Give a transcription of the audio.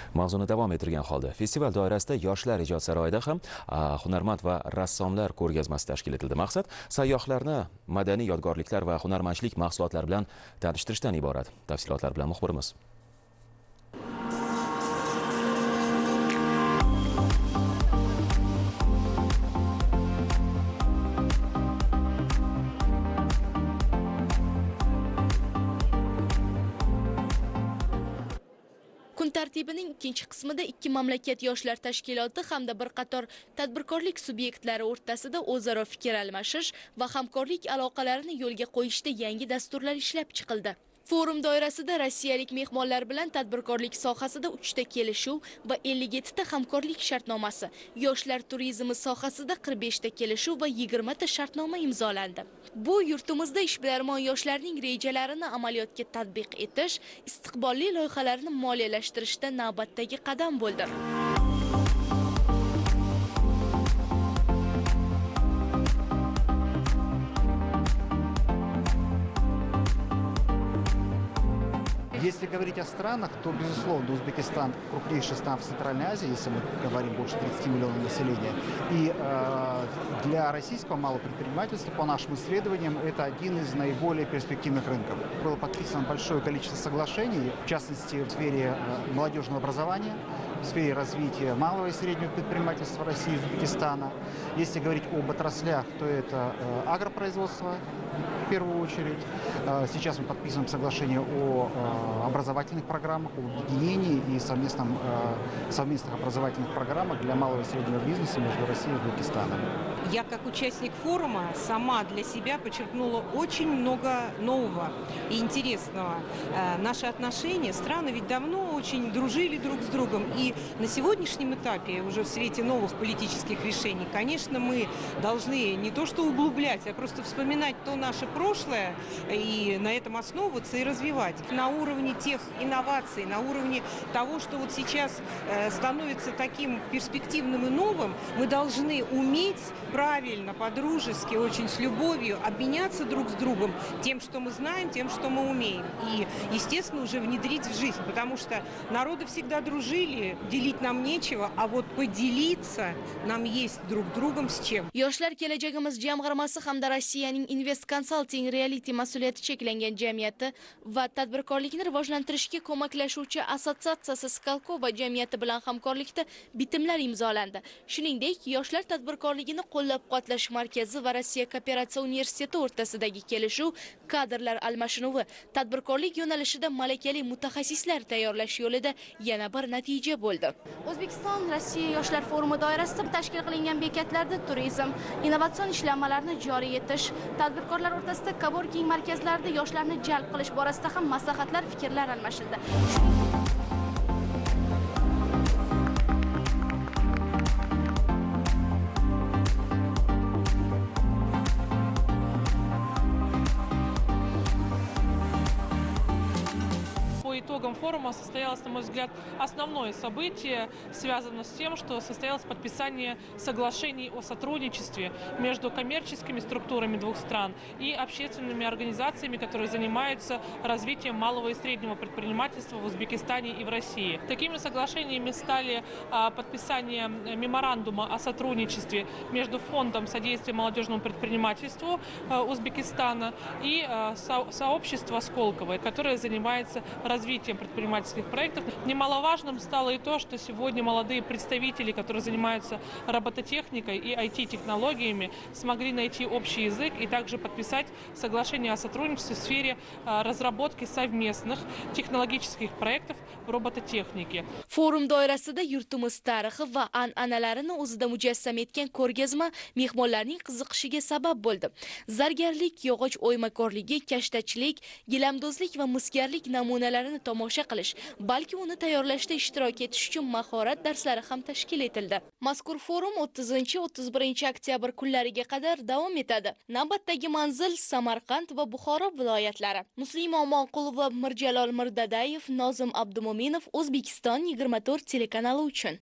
Mavzuni davom ettirgan holda festival doirasida Yoshlar ijod saroyida ham hunarmand va rassomlar ko'rgazmasi tashkil etildi. Maqsad sayyohlarni madaniy yodgorliklar va hunarmandchilik mahsulotlari bilan tanishtirishdan iborat. Tafsilotlar bilan muxbirimiz. Kun tartibining ikkinchi qismida ikki mamlakat yoshlar tashkiloti hamda bir qator tadbirkorlik subyektlari o'rtasida o'zaro fikr almashish va hamkorlik aloqalarini yo'lga qo'yishda yangi dasturlar ishlab chiqildi. Forum doirasida rossiyalik mehmonlar bilan tadbirkorlik sohasida 3 ta kelishuv va 57 ta hamkorlik shartnomasi, yoshlar turizmi sohasida 45 ta kelishuv va 20 ta shartnoma imzolandi. Bu yurtimizda ishbilarmon yoshlarning rejalarini amaliyotga tatbiq etish, istiqbolli loyihalarni moliyalashtirishda navbatdagi qadam bo'ldi. Если говорить о странах, то, безусловно, Узбекистан крупнейшая страна в Центральной Азии, если мы говорим больше 30 миллионов населения. И для российского малого предпринимательства, по нашим исследованиям, это один из наиболее перспективных рынков. Было подписано большое количество соглашений, в частности, в сфере молодежного образования, в сфере развития малого и среднего предпринимательства России и Узбекистана. Если говорить об отраслях, то это агропроизводство в первую очередь. Сейчас мы подписываем соглашение о образовательных программах, о объединении и совместных образовательных программах для малого и среднего бизнеса между Россией и Узбекистаном. Я, как участник форума, сама для себя подчеркнула очень много нового и интересного. Наши отношения, страны ведь давно очень дружили друг с другом. И на сегодняшнем этапе, уже в свете новых политических решений, конечно, мы должны не то что углублять, а просто вспоминать то наше прошлое и на этом основываться и развивать. На уровне тех инноваций, на уровне того, что вот сейчас становится таким перспективным и новым, мы должны уметь правильно, по-дружески, очень с любовью обменяться друг с другом тем, что мы знаем, тем, что мы умеем. И, естественно, уже внедрить в жизнь, потому что народы всегда дружили, делить нам нечего, а вот поделиться нам есть друг другом с чем. Yoshlar kelajagimiz jamg'armasi hamda Rossiyaning Invest Consulting Reality mas'uliyati cheklangan jamiyati va tadbirkorlikni rivojlantirishga ko'maklashuvchi assotsiatsiyasi Skalko va jamiyati bilan hamkorlikda bitimlar imzolandi. Shuningdek, yoshlar tadbirkorligini qo'llab-quvvatlash markazi va Rossiya kooperatsiya universiteti o'rtasidagi kelishuv kadrlar almashinuvi, tadbirkorlik yo'nalishida malakali mutaxassislar tayyorlash yo'lida yana bir natija bo'ldi. O'zbekiston Rossiya yoshlar forumi doirasida tashkil qilingan bekatlarda turizm, innovatsion ishlanmalarni joriy etish, tadbirkorlar o'rtasida coworking markazlarida yoshlarni jalb qilish borasida ham maslahatlar, fikrlar almashildi. По итогам форума состоялось, на мой взгляд, основное событие, связано с тем, что состоялось подписание соглашений о сотрудничестве между коммерческими структурами двух стран и общественными организациями, которые занимаются развитием малого и среднего предпринимательства в Узбекистане и в России. Такими соглашениями стали подписание меморандума о сотрудничестве между Фондом содействия молодежному предпринимательству Узбекистана и сообщество Сколково, которое занимается развитием предпринимательских проектов. Немаловажным стало и то, что сегодня молодые представители, которые занимаются робототехникой и IT-технологиями, смогли найти общий язык и также подписать соглашение о сотрудничестве в сфере разработки совместных технологических проектов в робототехнике. Forum doirasida yurtimiz tarixi va an'analarini o'zida mujassam etgan ko'rgazma mehmonlarning qiziqishiga sabab bo'ldi. Zargarlik, yog'och o'ymakorligi, kashtachilik, gilamdozlik va misgarlik namunalarini tomosha qilish, balki uni tayyorlashda ishtirok etish uchun mahorat darslari ham tashkil etildi. Mazkur forum 30-31 oktyabr kunlariga qadar davom etadi. Navbatdagi manzil Samarqand va Buxoro viloyatlari. Muslima Omonqulova, Mirjalol Mirdadayev, Nozim Abdumo'minov, O'zbekiston 24 telekanali uchun.